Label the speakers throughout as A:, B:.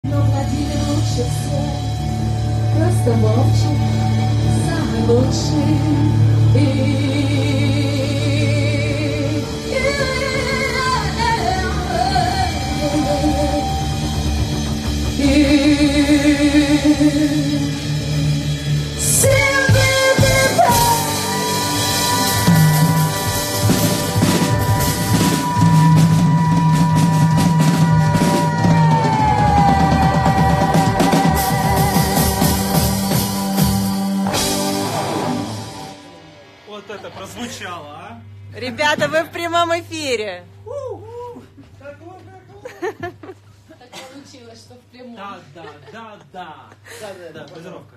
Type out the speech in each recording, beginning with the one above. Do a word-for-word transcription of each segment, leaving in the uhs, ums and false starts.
A: Но Владимир лучше всех, просто молча, самый лучший.
B: Вот это прозвучало, а?
C: Ребята, вы в прямом эфире.
B: Так
A: получилось, что в прямом.
B: Да, да, да, да. Да, да, да, позировка.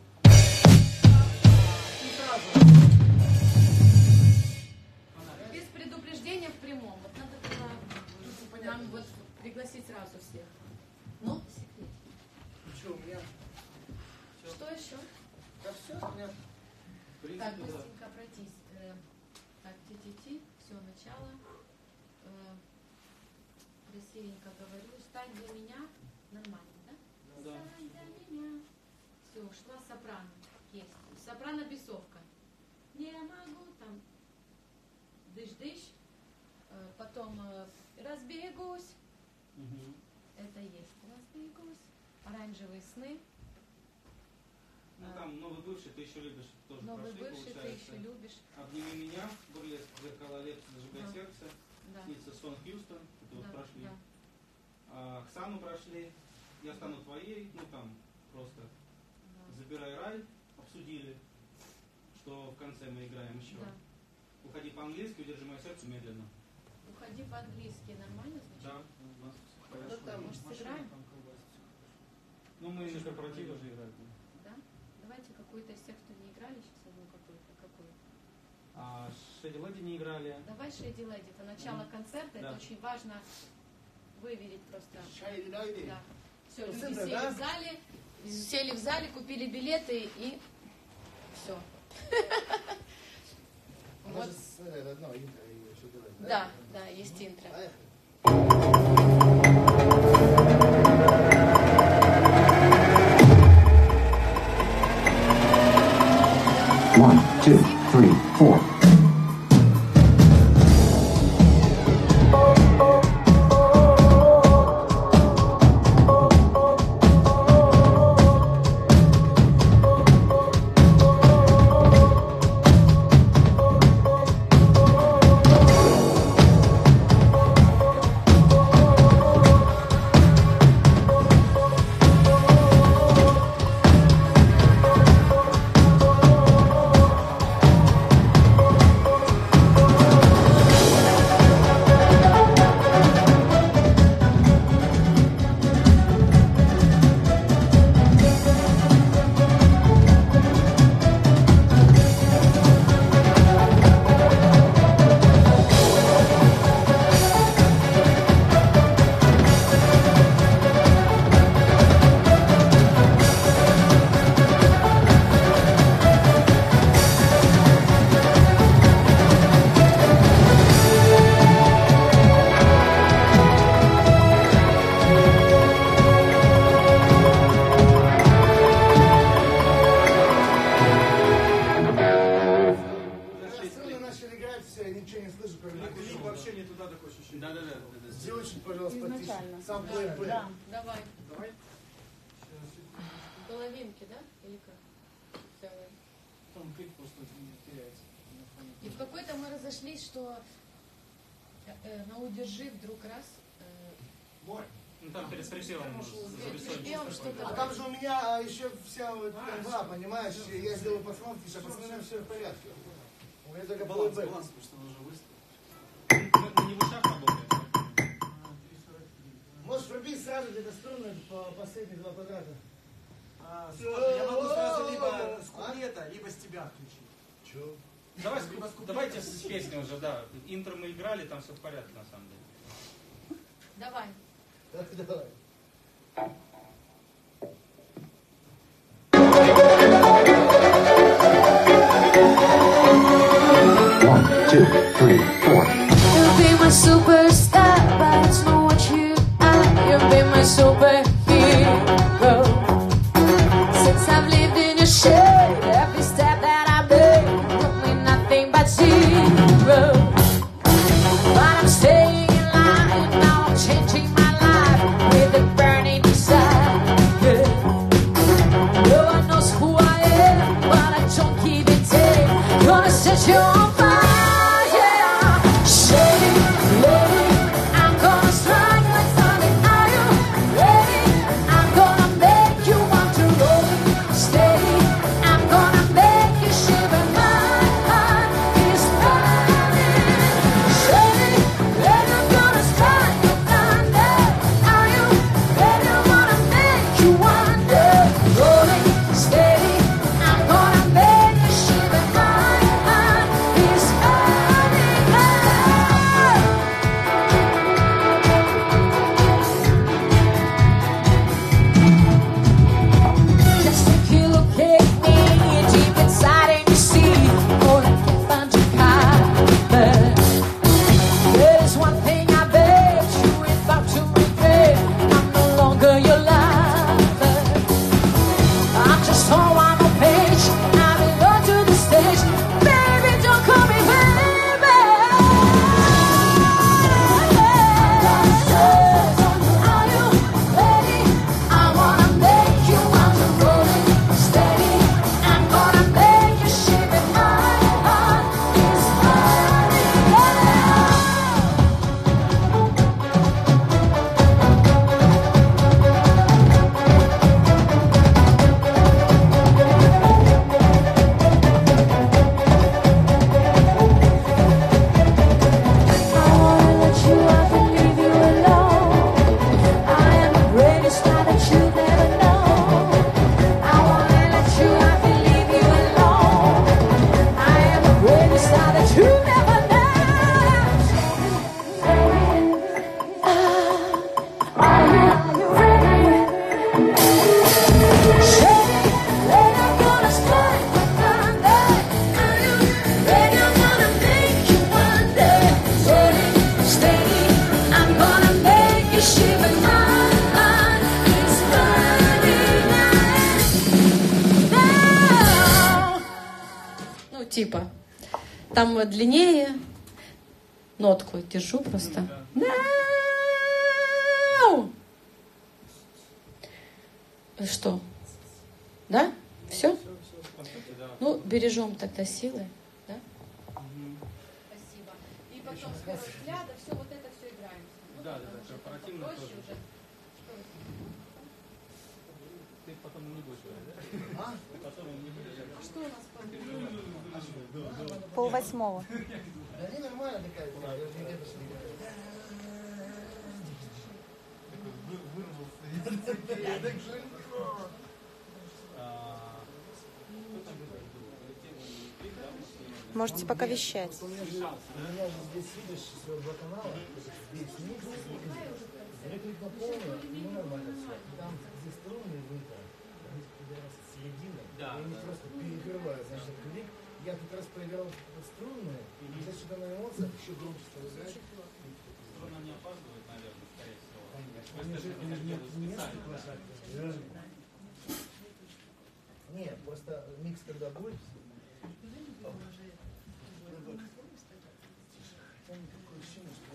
A: Без предупреждения в прямом. Вот надо было нам вот пригласить сразу всех. Ну, секрет.
D: Что, у меня?
A: Что еще?
D: Да все, у меня.
A: Так, быстренько пройтись. Э, Так, ти-ти-ти, все, начало. Э, Красивенько говорю. Стань для меня. Нормально, да?
B: Ну да.
A: Стань для меня. Все, шла сопрано. Есть. Сопрано бесовка. Не могу там. Дыш-дыш. Э, Потом э, разбегусь.
B: Угу.
A: Это есть. Разбегусь. Оранжевые сны.
B: Ну там новый бывший, ты еще любишь, тоже
A: Новый
B: прошли,
A: бывший, ты
B: получается.
A: еще любишь.
B: Обними меня, бурлеск, зеркала лепса, зажигай
A: Да.
B: сердце,
A: Да.
B: снится сон Хьюстон, это вот
A: Да,
B: прошли.
A: да.
B: А, Оксану прошли, я стану твоей, ну там просто
A: Да.
B: забирай рай, обсудили, что в конце мы играем еще.
A: Да.
B: Уходи по-английски, удержи мое сердце медленно.
A: Уходи по-английски. Нормально звучит?
B: Да, у нас всё
D: Ну,
B: хорошо.
D: там,
A: Может,
D: машина
A: сыграем?
D: там колбасит.
B: Ну мы на корпоративе же играем.
A: Да? Давайте какой-то из тех, кто не играли, сейчас одну какую-то. Какой?
B: А Шеди Леди не играли.
A: Давай Шейди Леди. Это начало
B: Мгм.
A: концерта.
B: Да.
A: Это очень важно выверить просто.
D: Шайди Лайди.
A: Да. Все,
D: Ну,
A: люди
D: центр,
A: сели
D: да?
A: в зале, сели в зале, купили билеты и все.
D: У нас же с, э, одно интро и еще делать,
A: Да, да, есть интро.
D: Поехали.
E: One, two, three, four.
D: Струны начали играть, все, я ничего не слышу, как
B: А клип вообще
D: не туда такое ощущение.
B: Да, да, да.
D: Сделай чуть, пожалуйста, потише.
C: Изначально.
D: Сам плей, плей.
A: Да, давай.
D: Давай.
A: Половинки, да? Или как? Целые.
D: Там клип просто теряется.
A: И в какой-то мы разошлись, что э, э, на удержи вдруг раз э,
D: Мой.
B: Ну там перед припевом
A: припевом что-то.
D: А там же у меня а, еще вся вот игра, понимаешь? Я сделал пацанов тише, пацаны все в порядке. У меня только
F: Баланс,
D: плей-бэк.
F: баланс, потому что он уже выставил.
B: Мы не в ушах работаем.
D: Можешь врубить сразу где-то струны по последних два квадрата.
F: А, смотри, я могу сразу либо с куплета, либо с тебя включить.
D: Че?
B: Давай, с- давайте с песни уже, да. Интро мы играли, там все в порядке на самом деле.
A: Давай.
D: Так, давай.
E: One, two, three, four.
G: You'll be my superstar, but it's not what you are. You'll be my superhero. you on fire. Shady, lady, I'm gonna strike like thunder. Are you ready? I'm gonna make you want to roll steady. I'm gonna make you shiver. My heart is burning. Shady, lady, I'm gonna strike like thunder. Are you ready? I wanna make you wonder. Rolling steady. I'm gonna make you shiver. My heart is burning. Just take a look at me, deep inside and you see all I can find your cover. There's one thing I bet you ain't about to regret. I'm no longer your lover. I'm just so on a page. I belong to the stage. Baby, don't call me baby. Are you ready? I wanna make you want to roll it steady. I'm gonna make you shiver. My heart is I wanna let you off and leave you alone. I am the greatest star that you've ever known. I wanna let you off and leave you alone. I am the greatest star that you've ever known. Are you ready? Shady, lady, I'm gonna strike like thunder. Are you ready? I'm gonna make you wonder. Rolling steady, I'm gonna make you shiver. My heart is burning now.
A: Ну, типа. Там вот длиннее. Нотку держу просто. Now. Что? Да? Все? Ну, бережем тогда силы. Да? Спасибо. И потом с первого взгляда все вот это все играем.
B: Да, да, да, корпоративно
A: Проще
B: тоже.
A: уже.
B: Ты потом не будешь играть, да?
D: А?
B: Потом не будешь играть.
A: Что у нас по
C: Пол восьмого.
D: Да не нормально такая была, я же не это что не говорю.
C: Можете пока вещать.
D: У меня же, у меня же здесь, видишь, всего два канала, здесь микс, реклик на полную, ну нормально все. Там, где струнные выиграли, они середина,
B: Да,
D: и они
B: да.
D: просто перекрывают, значит, клик. Я как раз проиграл струнные, и за что-то на эмоциях еще громче стало играть.
B: Струна не опаздывает, наверное, скорее всего.
D: Конечно,
B: То
D: они
B: есть
D: же
B: это
D: они
B: так
D: же не
B: делают
D: не
B: специально,
D: несколько
B: да.
D: лошадок. Нет, просто микс когда будет. Хотя никакое ощущение, что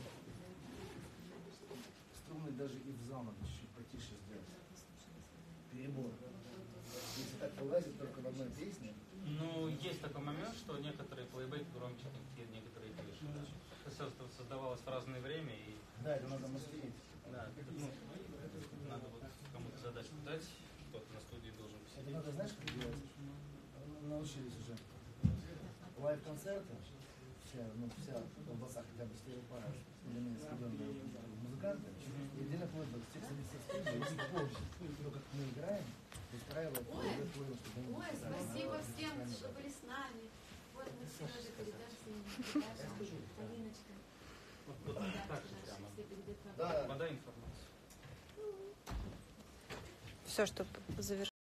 D: струны даже и в зал надо чуть-чуть потише сделать. Перебор. Если так вылазит только в одной песне.
B: Ну, есть такой момент, что некоторые плейбеки громче, некоторые тише. Да. Все создавалось в разное время, и
D: Да, это надо мастерить.
B: да, это, ну, надо вот кому-то задачку дать, кто-то на студии должен
D: Это
B: посидеть.
D: надо, знаешь, как делать? Научились уже. Лайв-концерты, вся, ну, вся колбаса хотя бы стереопара, или студенные музыканты, и отдельно плейбэк, все садятся в студию, и позже, то, как мы играем, устраивает плейбэк, чтобы они
A: Ой,
D: писали.
A: спасибо всем, что были с нами. Вот мы с Сережей передашь им. Полиночка.
B: Вот, вот так же прямо.
A: Все передают вам.
D: Да.
B: Подай информацию.
C: Все, чтобы завершить.